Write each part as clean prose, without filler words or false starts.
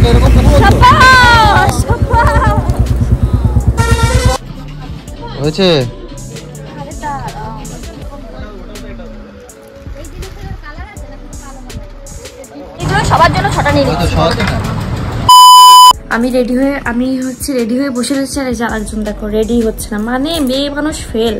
সঙ্গে এরকম কথা বলছো? হয়েছে সবার জন্য ছটা নিয়ে আমি রেডি হয়ে বসে রয়েছি। আর আরেকজন দেখো রেডি হচ্ছে না, মানে মেয়ে মানুষ ফেল।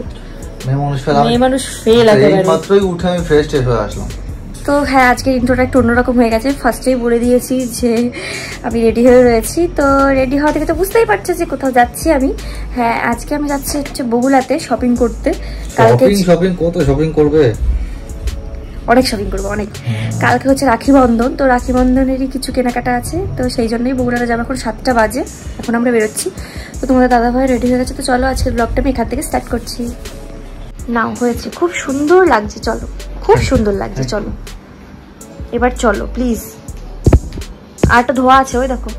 মাত্রই উঠে আমি ফ্রেশ হয়ে আসলাম। তো হ্যাঁ, আজকের ইন্ট্রোটা একটু অন্যরকম হয়ে গেছে। ফার্স্টেই বলে দিয়েছি যে আমি রেডি হয়ে রয়েছি। তো রেডি হওয়া থেকে তো বুঝতেই পারছো যে কোথাও যাচ্ছি আমি। হ্যাঁ, আজকে আমি যাচ্ছি হচ্ছে বগুলাতে শপিং করতে। কত শপিং করবে? অনেক শপিং করবো, অনেক। কালকে হচ্ছে রাখি বন্ধন, তো রাখি বন্ধনেরই কিছু কেনাকাটা আছে, তো সেই জন্যই বগুড়াতে যাবো। এখন 7টা বাজে, এখন আমরা বেরোচ্ছি। তো তোমাদের দাদাভাই রেডি হয়ে গেছে, তো চলো আজকের ব্লগটা আমি এখান থেকে স্টার্ট করছি। নাও হয়েছে, খুব সুন্দর লাগছে, চলো, খুব সুন্দর লাগছে, চলো এবার চলো প্লিজ। আর একটা ধোয়া আছে, ওই দেখো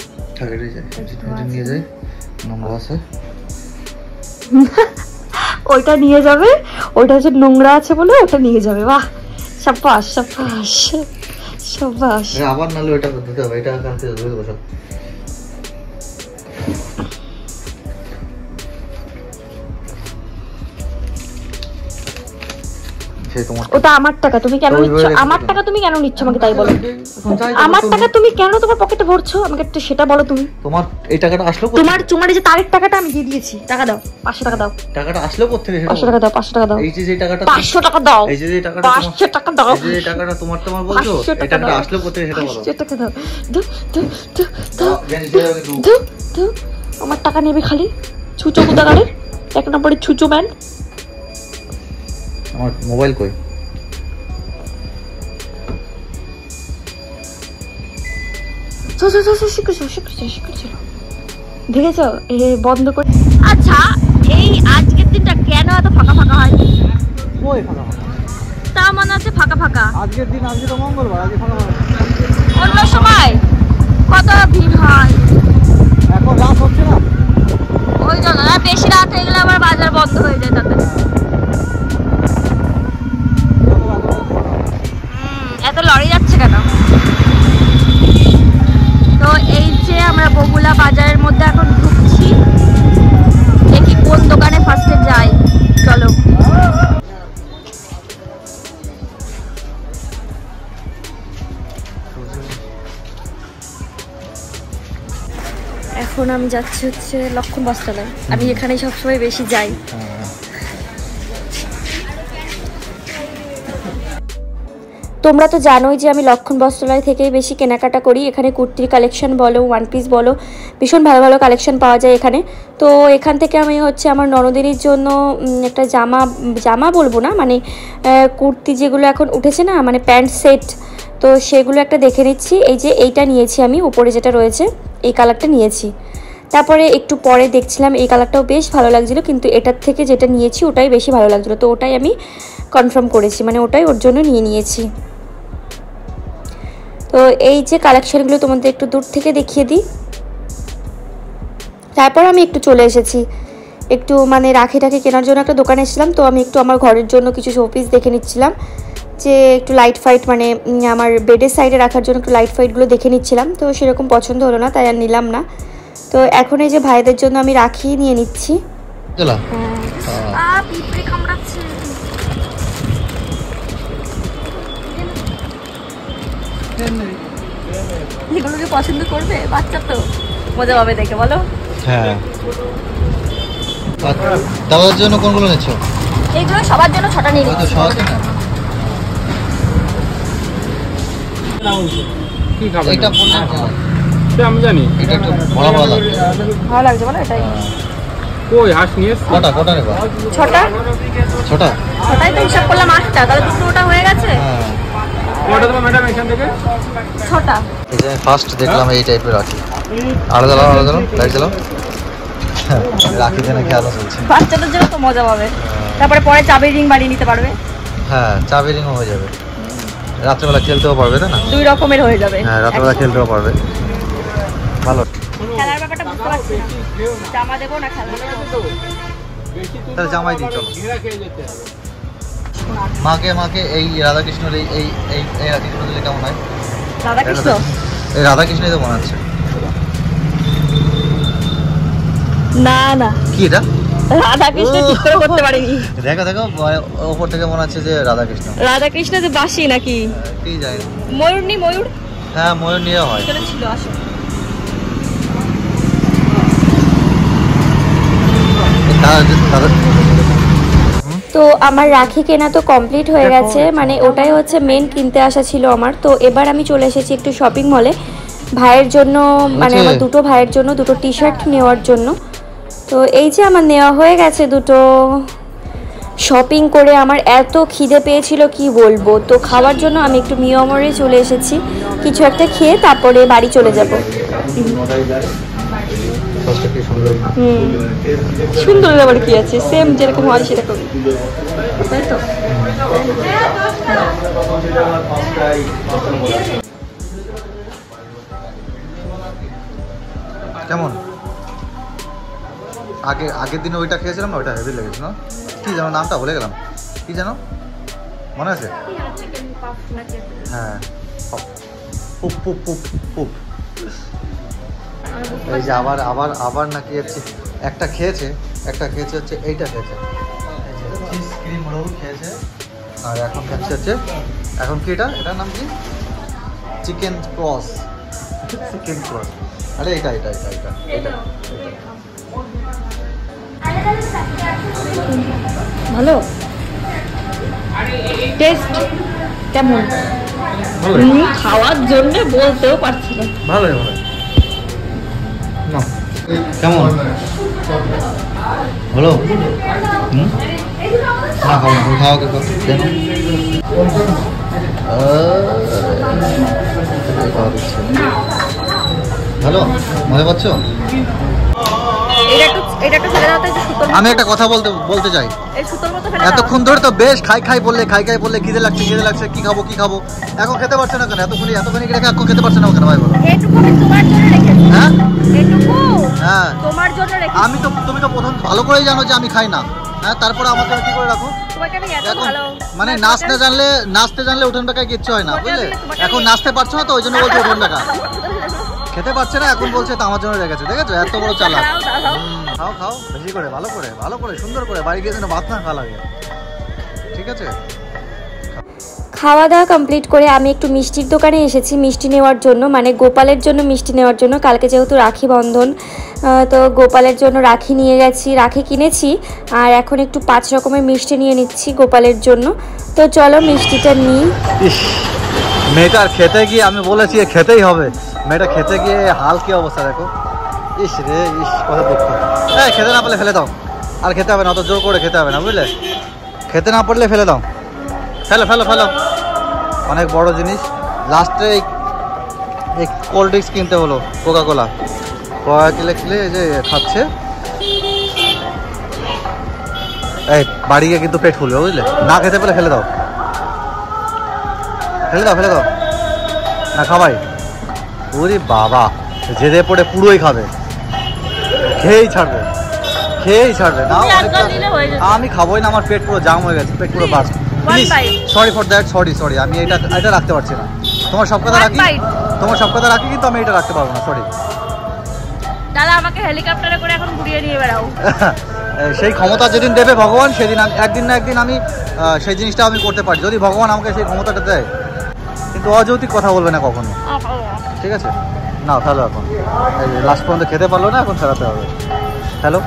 ওইটা নিয়ে যাবে, ওইটা হচ্ছে নোংরা আছে বলে ওটা নিয়ে যাবে। বাহ, সাবাস সাবাস সাবাস। আবার নালে ওইটা ধুতে হবে, এটা কালকে ধুয়ে দেবো সব। ওটা আমার টাকা, তুমি কেন নিচ্ছ? আমার টাকা তুমি কেন নিচ্ছ আমাকে তাই বলো। আমার টাকা তুমি কেন তোমার পকেটে ভরছো আমাকে সেটা বলো তুমি। তোমার এই টাকাটা আসলো তোমার যে তারের টাকাটা আমি দিয়ে দিয়েছি, টাকা দাও, 500 টাকা দাও। টাকাটা আসলো কোথা থেকে? 500 টাকা দাও, 500 টাকা দাও। এই যে টাকাটা 500 টাকা দাও, এই যে টাকাটা 500 টাকা দাও। এই যে টাকাটা তোমার বলছো, এই টাকাটা আসলো কোথা থেকে সেটা বলো। 500 টাকা দাও, দাও। আমার টাকা নেবে খালি, ছুচো কোথাকারে, 1 নম্বরে ছুচো ম্যান। আমার মোবাইল কই? দেখেছো বন্ধ করে। আচ্ছা, এই আজকের দিনটা কেন এত ফাঁকা ফাঁকা হয়? তা মনে হচ্ছে ফাঁকা ফাঁকা। আজকের দিন, আজকে তো মঙ্গলবার, আজকে ফাঁকা হয়। অন্য সময় কত ভিড় হয়। এখন রাত হচ্ছে না, ওই জন্য বেশি রাত হয়ে গেলে আবার বাজার বন্ধ হয়ে যায়। তাতে এত লরি যাচ্ছে কেন? তো এই যে আমরা বগুলা বাজারের মধ্যে এখন ঢুকছি, দেখি কোন দোকানে ফার্স্টে যাই। চলো। এখন আমি যাচ্ছি হচ্ছে লক্ষণ বস্ত্রালয়। আমি এখানেই সবসময় বেশি যাই। তোমরা তো জানোই যে আমি লক্ষণ বস্ত্রালয় থেকেই বেশি কেনাকাটা করি। এখানে কুর্তির কালেকশন বলো, ওয়ান পিস বলো, ভীষণ ভালো ভালো কালেকশন পাওয়া যায় এখানে। তো এখান থেকে আমি হচ্ছে আমার ননদিনীর জন্য একটা জামা বলবো না, মানে কুর্তি যেগুলো এখন উঠেছে না, মানে প্যান্ট সেট, তো সেগুলো একটা দেখে নিচ্ছি। এই যে এইটা নিয়েছি আমি, উপরে যেটা রয়েছে এই কালারটা নিয়েছি। তারপরে একটু পরে দেখছিলাম এই কালারটাও বেশ ভালো লাগছিলো, কিন্তু এটার থেকে যেটা নিয়েছি ওটাই বেশি ভালো লাগছিলো, তো ওটাই আমি কনফার্ম করেছি, মানে ওটাই ওর জন্য নিয়েছি। তো এই যে কালেকশানগুলো তোমাদের একটু দূর থেকে দেখিয়ে দিই। তারপর আমি একটু চলে এসেছি, একটু মানে রাখি কেনার জন্য একটা দোকানে এসেছিলাম। তো আমি একটু আমার ঘরের জন্য কিছু শোপিস দেখে নিচ্ছিলাম, যে একটু লাইট ফাইট, মানে আমার বেডের সাইডে রাখার জন্য একটু লাইট ফাইটগুলো দেখে নিচ্ছিলাম। তো সেরকম পছন্দ হলো না, তাই আর নিলাম না। তো এখন এই যে ভাইদের জন্য আমি রাখি নিয়ে নিচ্ছি। এগুলোকে পছন্দ করবে বাচ্চা, তো মজা পাবে দেখে, বলো। হ্যাঁ, দাদার জন্য কোনগুলো নিচ্ছো? এগুলো সবার জন্য 6টা নিয়ে নিচ্ছি। কি খাবে এটা বললে এটা আমি জানি, এটা একটু ভালো লাগছে। ভালো লাগছে বলো, এটাই। কই হাঁস নিয়ে কটা নেবা? 6টা। 6টাই তো হিসাব করলাম 8টা, তাহলে দুটোটা হয়ে গেছে। কটা দেবো ম্যাডাম এখান থেকে? 6টা। এই যে ফার্স্ট দেখলাম এই টাইপের রাখি। আলাদা লাইট জ্বালাও। রাখি দেনা কি আলো চলছে, বাচ্চাদের জন্য তো মজা পাবে। তারপরে পরে চাবির রিং বানিয়ে নিতে পারবে। হ্যাঁ, চাবির রিংও হয়ে যাবে, রাত্রেবেলা খেলতেও পারবে, তাই না? 2 রকমের হয়ে যাবে। হ্যাঁ, রাত্রেবেলা খেলতেও পারবে, ভালো। খেলার ব্যাপারটা বুঝতে পারছি না, জামা দেবো না খেলা দেবো? তাহলে জামাই দিই চলো। মাকে এই রাধাকৃষ্ণের এই রাখিগুলো দিলে কেমন হয়? রাধাকৃষ্ণ এই রাধাকৃষ্ণই তো বানাচ্ছে। না না, কি এটা? রাধাকৃষ্ণ চিত্র করতে পারিনি। দেখো দেখো ওপর থেকে মনে হচ্ছে যে রাধাকৃষ্ণ। রাধাকৃষ্ণ যে বাসি নাকি কি জানি। ময়ূর নি ময়ূর? হ্যাঁ ময়ূর নিয়ে হয়। এখানে ছিল আসো। তো আমার রাখি কেনা তো কমপ্লিট হয়ে গেছে, মানে ওটাই হচ্ছে মেন কিনতে আসা ছিল আমার। তো এবার আমি চলে এসেছি একটু শপিং মলে ভাইয়ের জন্য, মানে আমার দুটো ভাইয়ের জন্য দুটো টি শার্ট নেওয়ার জন্য। তো এই যে আমার নেওয়া হয়ে গেছে দুটো। শপিং করে আমার এত খিদে পেয়েছিল কি বলবো। তো খাওয়ার জন্য আমি একটু মিয়ামরে চলে এসেছি, কিছু একটা খেয়ে তারপরে বাড়ি চলে যাব। সুন্দর আবার কি আছে, সেম যেরকম হয় সেরকম, তাই তো। কেমন? আগের দিনে ওইটা খেয়েছিলাম না, ওইটা হেভি লেগেছে না? কি জানো নামটা ভুলে গেলাম, কি জানো মনে আছে? হ্যাঁ পুপ পুপ পুপ পুপ। এই যে আবার আবার আবার নাকি হচ্ছে একটা খেয়েছে হচ্ছে এইটা খেয়েছে, চিজ ক্রিম রোল খেয়েছে। আর এখন খাচ্ছে হচ্ছে, এখন কি এটার নাম কি? Chicken cross. আরে এটা এটা এটা এটা এটা ভালো টেস্ট কেমন? খাওয়ার জন্য বলতেও পারছি না। ভালোই ভালো না কেমন হলো? খাওয়া কেন ভালো মজা পাচ্ছ? আমি একটা কথা বলতে চাই, এতক্ষণ ধরে তো বেশ খাই বললে খিদে লাগছে কি খাবো এখন খেতে পারছে না কেন? এতক্ষণ রেখে এখন খেতে পারছে না কেন ভাই বলো? হ্যাঁ হ্যাঁ আমি তো, তুমি তো প্রথম ভালো করেই জানো যে আমি খাই না। হ্যাঁ তারপরে আমার জন্য কি করে রাখো? এখন মানে নাচতে জানলে উঠোন বেকায় কিচ্ছু হয় না, বুঝলে? এখন নাচতে পারছো না তো ওই জন্য বলছো উঠোন বেকা। খেতে পারছে না এখন বলছে তো আমার জন্য রেখেছে, দেখেছো এত বড় চালাক। খাও বেশি করে ভালো করে সুন্দর করে, বাড়ি গিয়ে যেন ভাত না খাওয়া লাগে, ঠিক আছে? খাওয়া দাওয়া কমপ্লিট করে আমি একটু মিষ্টির দোকানে এসেছি মিষ্টি নেওয়ার জন্য, মানে গোপালের জন্য মিষ্টি নেওয়ার জন্য। কালকে যেহেতু রাখি বন্ধন, তো গোপালের জন্য রাখি নিয়ে গেছি, রাখি কিনেছি। আর এখন একটু 5 রকমের মিষ্টি নিয়ে নিচ্ছি গোপালের জন্য। তো চলো মিষ্টিটা নিই। মেয়েটার খেতে গিয়ে আমি বলেছি খেতেই হবে, মেয়েটা খেতে গিয়ে হাল কি অবস্থা দেখো। ইস রে ইস, কথা দুঃখ। খেতে না পারলে ফেলে দাও, আর খেতে হবে না, অত জোর করে খেতে হবে না, বুঝলে? খেতে না পারলে ফেলে দাও, ফেলো। অনেক বড় জিনিস। লাস্টে এই কোল্ড ড্রিঙ্কস কিনতে হলো, কোকা খেলে এই যে খাচ্ছে। এই বাড়ি গিয়ে কিন্তু পেট ফুলবে, বুঝলে? না খেতে পেলে ফেলে দাও না খাবাই। ওরে বাবা, জেদে পড়ে পুরোই খাবে, খেয়েই ছাড়বে না। আমি খাবোই না, আমার পেট পুরো জাম হয়ে গেছে, পেট পুরো বাস। সরি ফর দ্যাট, সরি আমি এটা রাখতে পারছি না। তোমার সব কথা রাখি কিন্তু আমি এটা রাখতে পারবো না, সরি। দাদা আমাকে হেলিকপ্টারে করে এখন ঘুরিয়ে নিয়ে বেড়াও। সেই ক্ষমতা যেদিন দেবে ভগবান, সেদিন একদিন না একদিন আমি সেই জিনিসটা আমি করতে পারি, যদি ভগবান আমাকে সেই ক্ষমতাটা দেয়। কিন্তু অযৌক্তিক কথা বলবে না কখনো, ঠিক আছে? না ফেলো এখন, লাস্ট পর্যন্ত খেতে পারলো না, এখন ফেরাতে হবে। হ্যালো,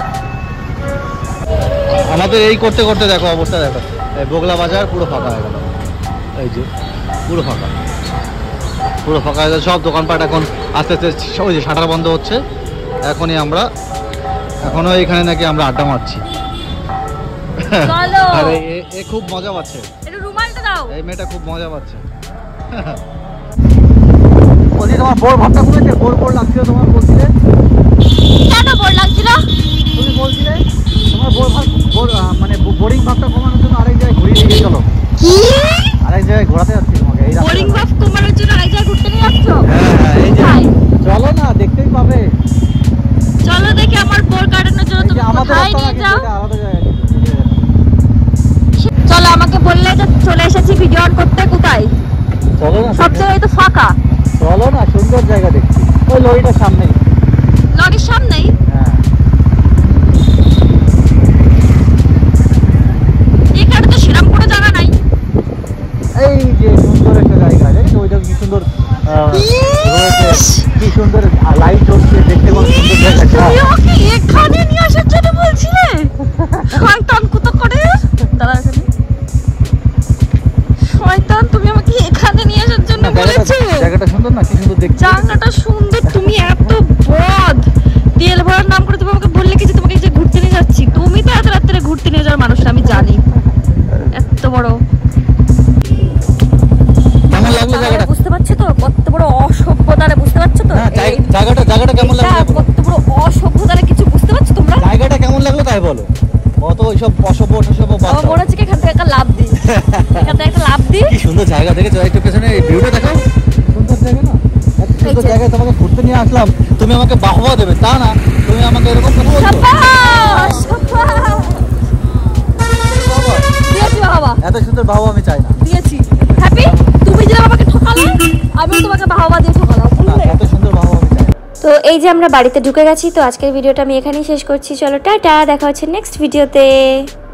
আমাদের এই করতে দেখো অবস্থা দেখো, এই বগলা বাজার পুরো ফাঁকা হয়ে গেল। এই যে পুরো ফাঁকা হয়ে গেল সব দোকানপাট। এখন আস্তে ওই যে শাটার বন্ধ হচ্ছে। এখনো এখানে নাকি আমরা আড্ডা মারছি। আরে এ খুব মজা পাচ্ছে, এই মেয়েটা খুব মজা পাচ্ছে। বলছি তোমার বোর ভাবটা করেছে, বোর লাগছিল তোমার, বলছিলে কেন বোর লাগছিল? তুমি বলছিলে তোমার বোর মানে বোরিং ভাবটা কমানোর জন্য আরেক জায়গায় ঘুরিয়ে নিয়ে চলো। কি? আরেক জায়গায় ঘোরাতে যাচ্ছি তোমাকে। এই বোরিং ভাব কমানোর জন্য আরেক জায়গায় ঘুরতে নিয়ে যাচ্ছ? হ্যাঁ এই যে চলো না, দেখতেই পাবে। চলো দেখি আমার বোর কাটানোর জন্য তুমি কোথায় নিয়ে যাও। আলাদা জায়গায় চলো, আমাকে বললে যে চলে এসেছি ভিডিও অন করতে, কোথায়? চলো না, সব জায়গায় তো ফাঁকা। চলো না, সুন্দর জায়গা দেখছি। ওই লরিটার সামনেই। লরির সামনেই? হ্যাঁ। এখানে তো সেরকম কোনো জায়গা নাই। এই যে সুন্দর একটা জায়গা, জানিস ওইটা কি সুন্দর কি সুন্দর লাইট জ্বলছে, দেখতে কত সুন্দর জায়গাটা। তুমি ওকে এখানে নিয়ে আসার জন্য বলছিলে? শয়তান কত করে দাঁড়া এখানে। শয়তান, তুমি আমাকে এখানে নিয়ে আসার জন্য বলেছো? জায়গাটা সুন্দর না? কি সুন্দর দেখতে। জায়গাটা সুন্দর, তুমি এত বদ। তেল ভরার নাম করে তুমি আমাকে বললে কি যে তোমাকে যে ঘুরতে নিয়ে যাচ্ছি? তুমি তো এত রাত্রে ঘুরতে নিয়ে যাওয়ার মানুষ, আমি জানি। এত বড় কেমন লাগলো জায়গাটা? বুঝতে পারছো তো কত বড় অসভ্যতারে? বুঝতে পারছো তো জায়গাটা কেমন লাগলো? কত বড় অসভ্যতারে কিছু বুঝতে পারছো তোমরা? জায়গাটা কেমন লাগলো তাই বলো। অত ওইসব অসভ্য আমার মনে হচ্ছে এখান থেকে একটা লাভ দিই। এখান থেকে একটা লাভ দিই। কি সুন্দর জায়গা দেখেছো? একটু পেছনে এই ভিউটা দেখো, সুন্দর জায়গা না? এত সুন্দর জায়গায় তোমাকে ঘুরতে নিয়ে আসলাম, তুমি আমাকে বাহবা দেবে তা না, তুমি আমাকে এরকম কথা বলছো। সাবাস সাবাস, দিয়েছি বাবা। এত সুন্দর বাহবা আমি চাই না। দিয়েছি। হ্যাপি? তুমি যে আমাকে ঠকালে, আমি তোমাকে বাহবা দিয়ে ঠকালাম। এত সুন্দর বাহবা আমি চাই না। তো এই যে আমরা বাড়িতে ঢুকে গেছি। তো আজকের ভিডিওটা আমি এখানেই শেষ করছি। চলো টাটা, দেখা হচ্ছে নেক্সট ভিডিওতে।